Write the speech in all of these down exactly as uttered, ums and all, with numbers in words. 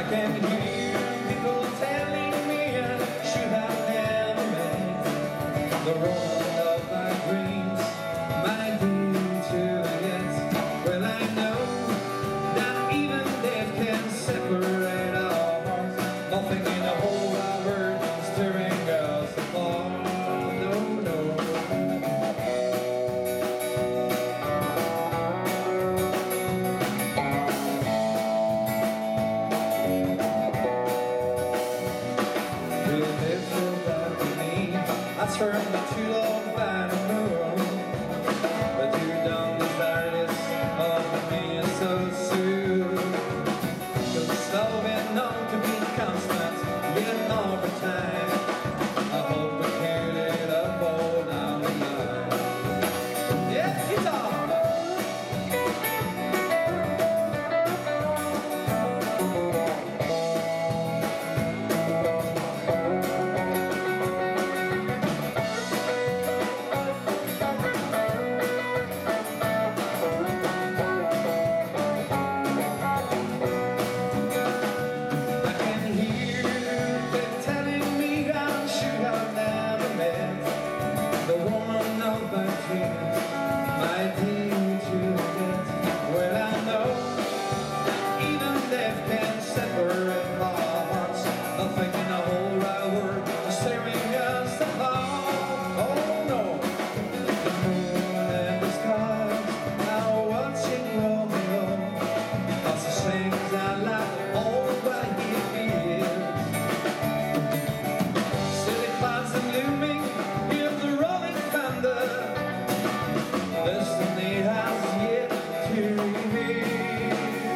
can hear people telling me I should have never met the woman of my dreams, my dream to get. Well, I know that even death can separate our hearts. Nothing in the whole wide world is tearing us apart. No, no. I turned the too long by the moon, but you don't desire this of me so soon. Cause it's all been known to be constant, yet over time I hope we can it up all down the line. Yeah, guitar! My dream to get. Well, I know even death can separate our hearts. Nothing in the whole wide world is tearing us apart. Oh no, the moon and the stars now watching Romeo as he sings out loud all what he feels. City clouds are looming, hear the rolling thunder. Destiny has yet to reveal.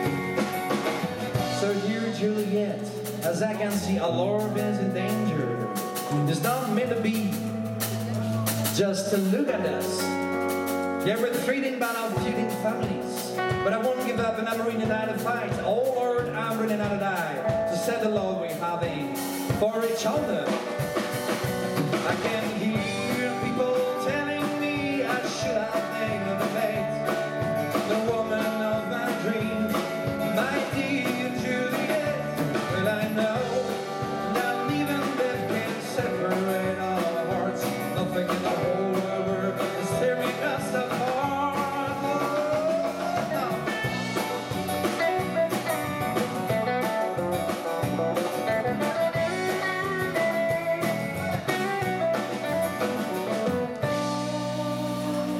So dear Juliet, as I can see, our love is in danger. It's not meant to be just to look at us. Yeah, we're threatened by our feuding families, but I won't give up and I'm ready to fight. Oh Lord, I'm ready to die to set the love we're having for each other. I can hear